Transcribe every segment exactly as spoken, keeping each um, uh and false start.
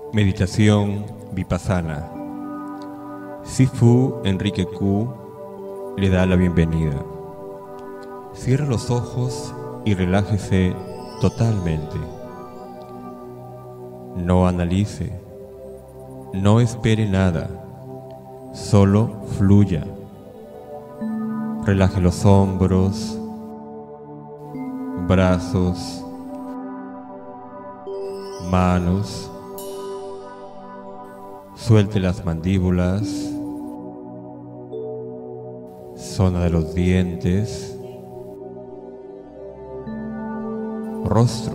Meditación Vipassana. Sifu Enrique Ku le da la bienvenida. Cierre los ojos y relájese totalmente. No analice, no espere nada, solo fluya. Relaje los hombros, brazos, manos. Suelte las mandíbulas, zona de los dientes, rostro.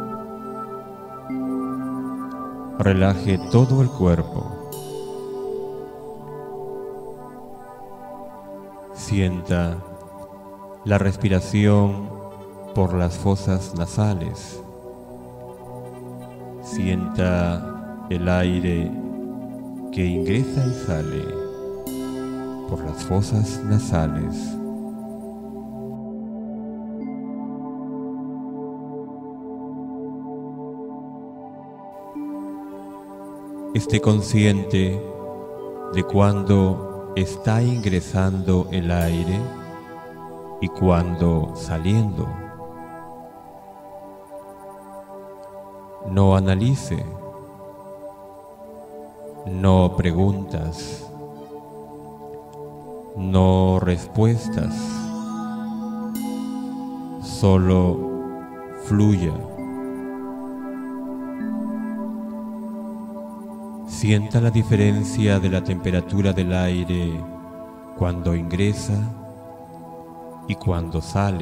Relaje todo el cuerpo. Sienta la respiración por las fosas nasales. Sienta el aire que ingresa y sale por las fosas nasales. Esté consciente de cuándo está ingresando el aire y cuándo saliendo. No analice. No preguntas, no respuestas, solo fluya. Sienta la diferencia de la temperatura del aire cuando ingresa y cuando sale.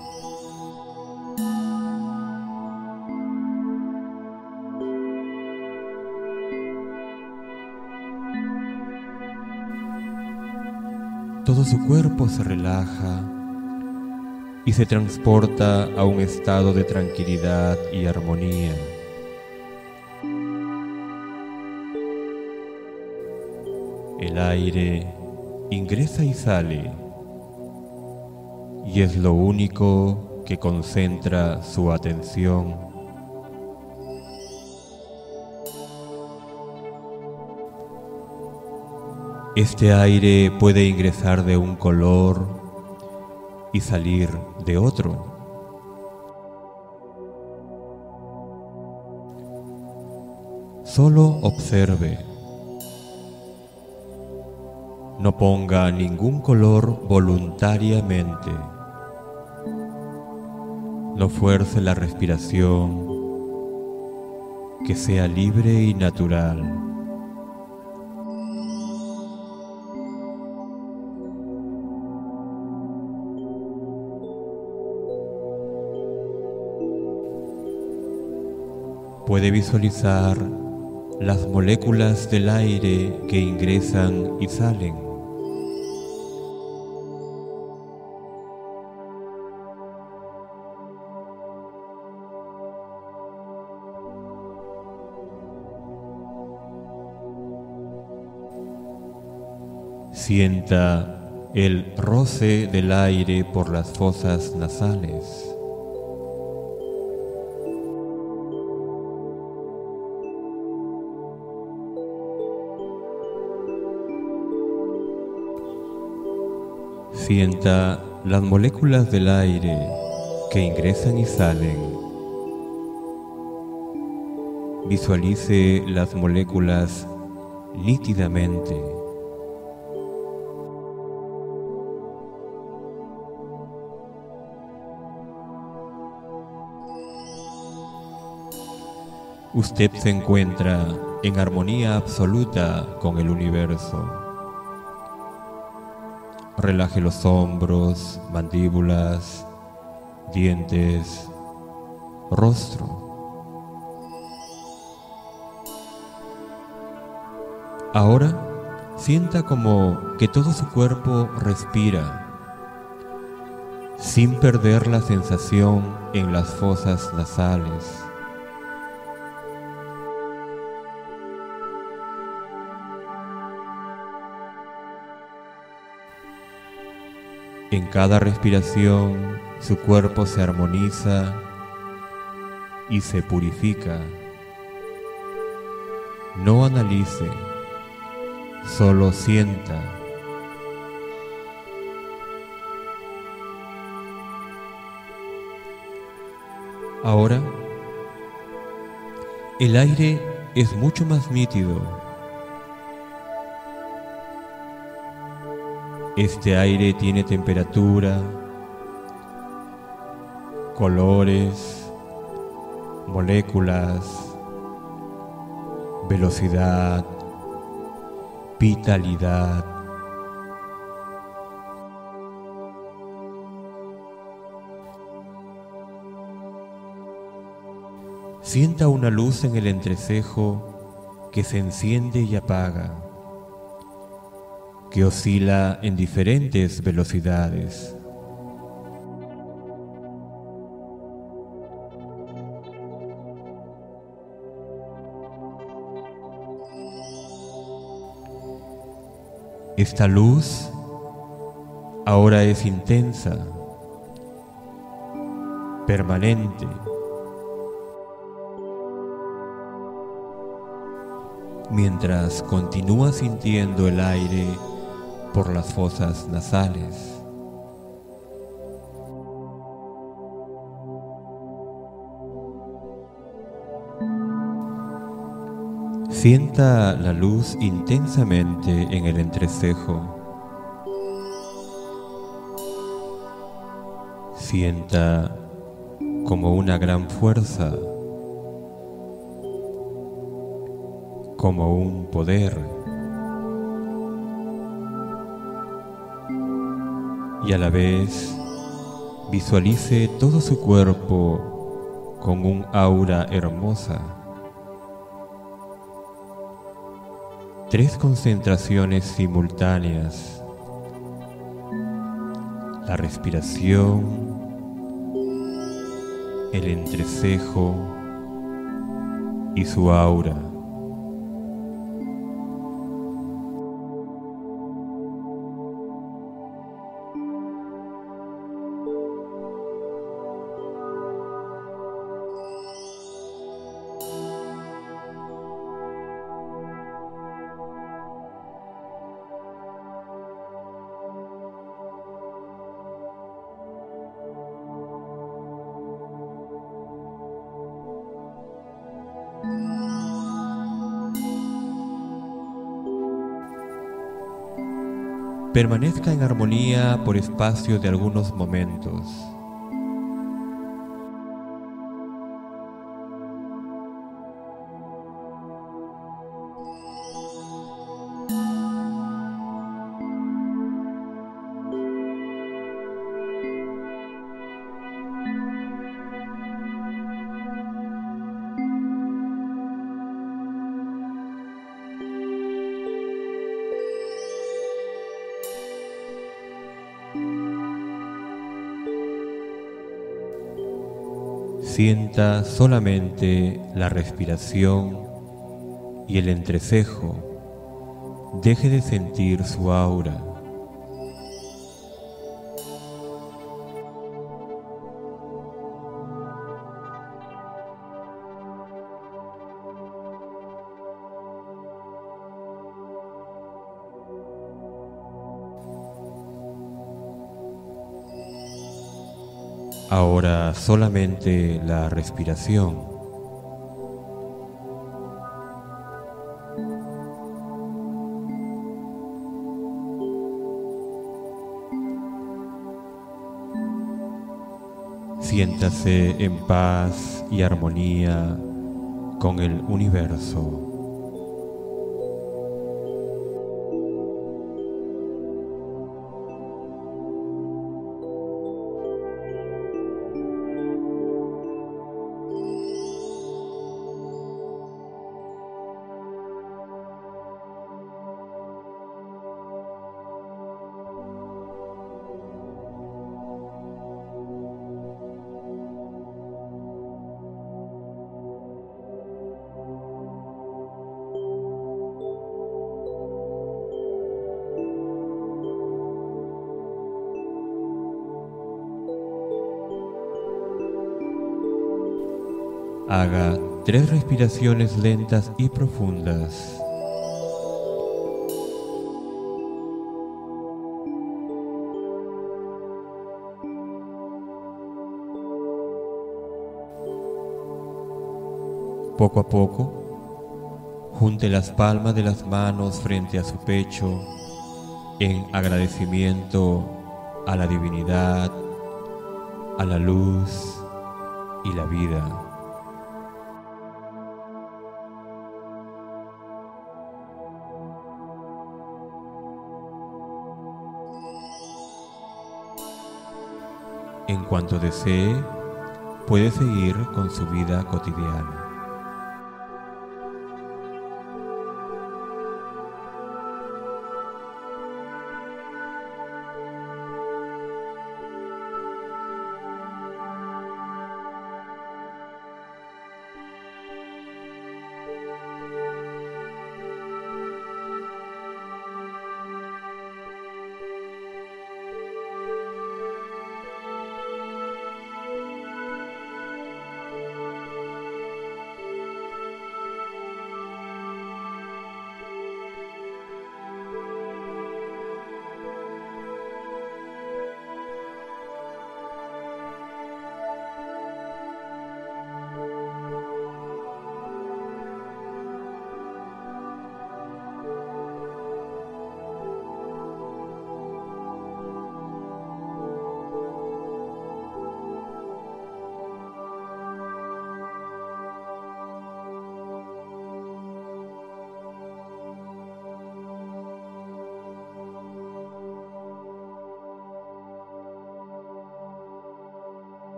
Todo su cuerpo se relaja y se transporta a un estado de tranquilidad y armonía. El aire ingresa y sale, y es lo único que concentra su atención. Este aire puede ingresar de un color y salir de otro. Solo observe. No ponga ningún color voluntariamente. No fuerce la respiración, que sea libre y natural. Puede visualizar las moléculas del aire que ingresan y salen. Sienta el roce del aire por las fosas nasales. Sienta las moléculas del aire que ingresan y salen. Visualice las moléculas nítidamente. Usted se encuentra en armonía absoluta con el universo. Relaje los hombros, mandíbulas, dientes, rostro. Ahora sienta como que todo su cuerpo respira, sin perder la sensación en las fosas nasales. En cada respiración, su cuerpo se armoniza y se purifica. No analice, solo sienta. Ahora, el aire es mucho más nítido. Este aire tiene temperatura, colores, moléculas, velocidad, vitalidad. Sienta una luz en el entrecejo que se enciende y apaga, que oscila en diferentes velocidades. Esta luz ahora es intensa, permanente. Mientras continúa sintiendo el aire por las fosas nasales. Sienta la luz intensamente en el entrecejo. Sienta como una gran fuerza, como un poder, y a la vez visualice todo su cuerpo con un aura hermosa. Tres concentraciones simultáneas: la respiración, el entrecejo y su aura. Permanezca en armonía por espacio de algunos momentos. Sienta solamente la respiración y el entrecejo. Deje de sentir su aura. Ahora solamente la respiración. Siéntase en paz y armonía con el universo. Haga tres respiraciones lentas y profundas. Poco a poco, junte las palmas de las manos frente a su pecho en agradecimiento a la divinidad, a la luz y la vida. En cuanto desee, puede seguir con su vida cotidiana.